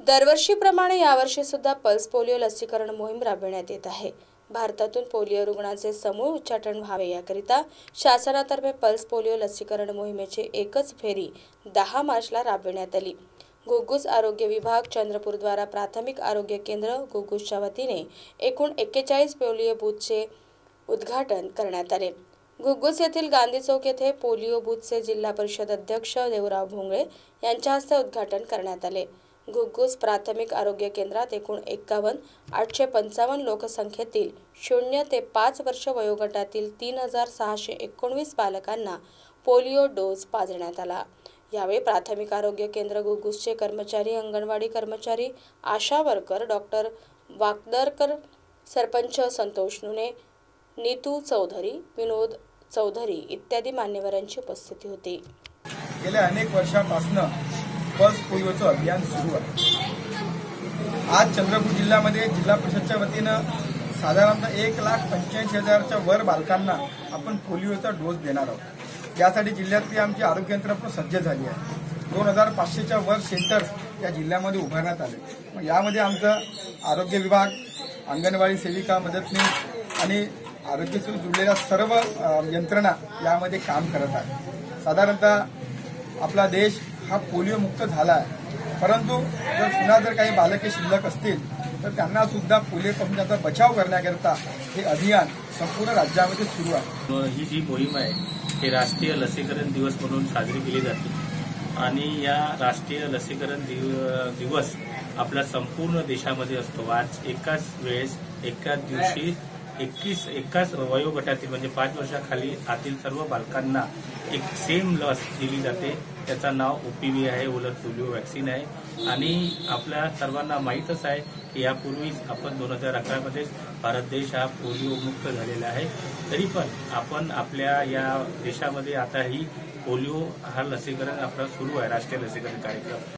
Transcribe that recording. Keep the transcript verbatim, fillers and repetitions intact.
दरवर्षीप्रमाणे यावर्षी सुद्धा पल्स पोलिओ लसीकरण मोहीम राबविण्यात येत आहे। भारतातून पोलिओ रुग्णांचे समूळ उच्चाटन व्हावे याकरिता शासनातर्फे पल्स पोलिओ लसीकरण मोहिमेची एकच फेरी दहा मार्चला राबविण्यात आली। घुग्गुस आरोग्य विभाग चंद्रपूर द्वारा प्राथमिक आरोग्य केंद्र घुग्गुसच्या वतीने एकूण एक्केचाळीस पोलिओ बूथचे उद्घाटन करण्यात आले। घुग्गुस येथील गांधी चौक येथे पोलिओ बूथचे जिल्हा परिषद अध्यक्ष देवराव भोंगळे यांच्या हस्ते उद्घाटन करण्यात आले। घुग्गुस प्राथमिक आरोग्य केंद्रात एकूण एक्कावन्न आठशे पंचावन्न लोकसंख्येतील शून्य ते पाच वर्ष वयोगटातील तीन हजार सहाशे एकोणवीस बालकांना पोलिओ डोस पाजण्यात आला। यावेळी प्राथमिक आरोग्य केंद्र घुग्गुसचे कर्मचारी, अंगणवाडी कर्मचारी, आशा वर्कर, डॉक्टर वाकदरकर, सरपंच संतोष नुने, नीतू चौधरी, विनोद चौधरी इत्यादी मान्यवरांची उपस्थिती होती। गेल्या अनेक वर्षांपासून पल्स पोलिओचं अभियान सुरू आहे। आज चंद्रपूर जिल्ह्यामध्ये जिल्हा परिषदच्या वतीनं साधारणतः एक लाख पंच्याऐंशी हजारच्या वर बालकांना आपण पोलिओचा डोस देणार आहोत। यासाठी जिल्ह्यातली आमची आरोग्य यंत्रणा सज्ज झाली आहे। दोन हजार पाचशेच्या वर सेंटर या जिल्ह्यामध्ये उभारण्यात आले। यामध्ये आमचं आरोग्य विभाग, अंगणवाडी सेविका, मदतनीस आणि आरोग्याशी जुळलेल्या सर्व यंत्रणा यामध्ये काम करत आहे। साधारणतः आपला देश हा पोलिओ मुक्त झाला आहे, परंतु जर पुन्हा जर काही बालके शिल्लक असतील तर त्यांना सुद्धा पोलिओपासून त्याचा बचाव करण्याकरिता हे अभियान संपूर्ण राज्यामध्ये सुरू आहे। ही जी मोहीम आहे हे राष्ट्रीय लसीकरण दिवस म्हणून साजरी केली जाते आणि या राष्ट्रीय लसीकरण दिवस आपल्या संपूर्ण देशामध्ये असतो। आज एकाच वेळेस एकाच दिवशी एकवीस एकाच वयोगटातील म्हणजे पाच वर्षाखाली आतील सर्व बालकांना एक सेम लस दिली जाते। त्याचं नाव ओपीव्ही आहे, उलट पोलिओ वॅक्सिन आहे। आणि आपल्या सर्वांना माहीतच आहे की यापूर्वीच आपण दोन हजार अकरा मध्ये भारत देश हा पोलिओ मुक्त झालेला आहे। तरी पण आपण आपल्या या देशामध्ये आताही पोलिओ हा लसीकरण आपला सुरू आहे, राष्ट्रीय लसीकरण कार्यक्रम।